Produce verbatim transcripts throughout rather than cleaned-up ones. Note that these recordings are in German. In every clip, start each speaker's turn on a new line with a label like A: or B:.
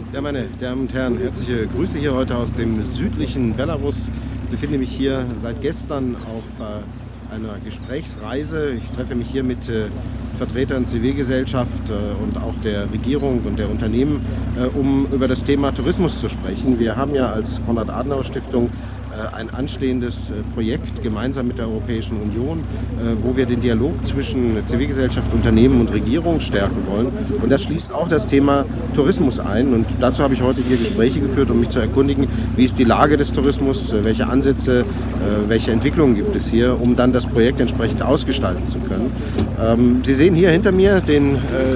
A: Ja, meine Damen und Herren, herzliche Grüße hier heute aus dem südlichen Belarus. Ich befinde mich hier seit gestern auf äh, einer Gesprächsreise. Ich treffe mich hier mit äh, Vertretern der Zivilgesellschaft äh, und auch der Regierung und der Unternehmen, äh, um über das Thema Tourismus zu sprechen. Wir haben ja als Konrad-Adenauer-Stiftung ein anstehendes Projekt gemeinsam mit der Europäischen Union, wo wir den Dialog zwischen Zivilgesellschaft, Unternehmen und Regierung stärken wollen. Und das schließt auch das Thema Tourismus ein. Und dazu habe ich heute hier Gespräche geführt, um mich zu erkundigen, wie ist die Lage des Tourismus, welche Ansätze, welche Entwicklungen gibt es hier, um dann das Projekt entsprechend ausgestalten zu können. Sie sehen hier hinter mir den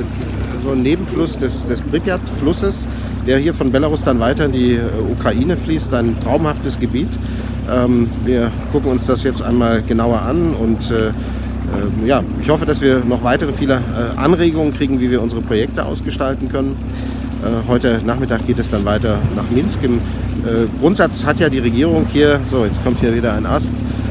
A: so einen Nebenfluss des, des Pripyat-Flusses, der hier von Belarus dann weiter in die Ukraine fließt, ein traumhaftes Gebiet. Ähm, wir gucken uns das jetzt einmal genauer an und äh, äh, ja, ich hoffe, dass wir noch weitere viele äh, Anregungen kriegen, wie wir unsere Projekte ausgestalten können. Äh, heute Nachmittag geht es dann weiter nach Minsk. Im äh, Grundsatz hat ja die Regierung hier, so jetzt kommt hier wieder ein Ast,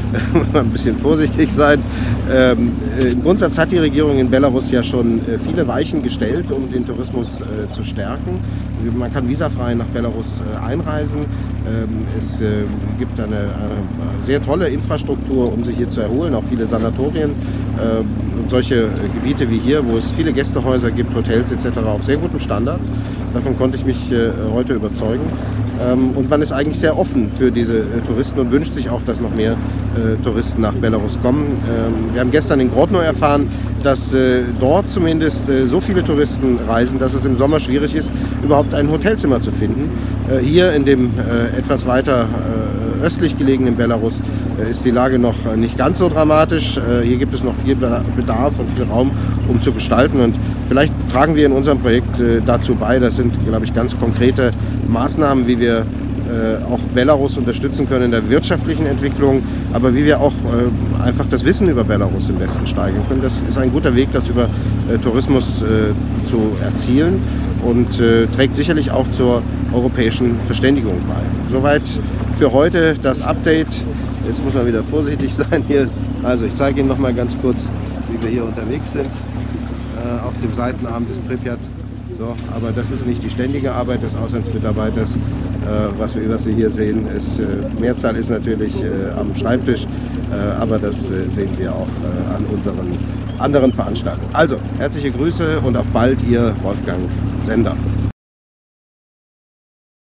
A: ein bisschen vorsichtig sein. Ähm, äh, Im Grundsatz hat die Regierung in Belarus ja schon äh, viele Weichen gestellt, um den Tourismus äh, zu stärken. Man kann visafrei nach Belarus äh, einreisen. Ähm, es äh, gibt eine, eine sehr tolle Infrastruktur, um sich hier zu erholen, auch viele Sanatorien äh, und solche äh, Gebiete wie hier, wo es viele Gästehäuser gibt, Hotels et cetera auf sehr gutem Standard. Davon konnte ich mich äh, heute überzeugen. Ähm, und man ist eigentlich sehr offen für diese äh, Touristen und wünscht sich auch, dass noch mehr äh, Touristen nach Belarus kommen. Ähm, wir haben gestern in Grodno erfahren, dass äh, dort zumindest äh, so viele Touristen reisen, dass es im Sommer schwierig ist, überhaupt ein Hotelzimmer zu finden. Äh, hier in dem äh, etwas weiter äh, östlich gelegenen Belarus äh, ist die Lage noch äh, nicht ganz so dramatisch. Äh, hier gibt es noch viel Bedarf und viel Raum, um zu gestalten. Und vielleicht tragen wir in unserem Projekt äh, dazu bei. Das sind, glaube ich, ganz konkrete Maßnahmen, wie wir äh, auch Belarus unterstützen können in der wirtschaftlichen Entwicklung, aber wie wir auch äh, einfach das Wissen über Belarus im Westen steigern können. Das ist ein guter Weg, das über äh, Tourismus äh, zu erzielen und äh, trägt sicherlich auch zur europäischen Verständigung bei. Soweit für heute das Update. Jetzt muss man wieder vorsichtig sein hier. Also ich zeige Ihnen noch mal ganz kurz, wie wir hier unterwegs sind äh, auf dem Seitenarm des Pripyat. So, aber das ist nicht die ständige Arbeit des Auslandsmitarbeiters. Äh, was, wir, was Sie hier sehen, ist, äh, Mehrzahl ist natürlich äh, am Schreibtisch, äh, aber das äh, sehen Sie ja auch äh, an unseren anderen Veranstaltungen. Also, herzliche Grüße und auf bald, Ihr Wolfgang Sender.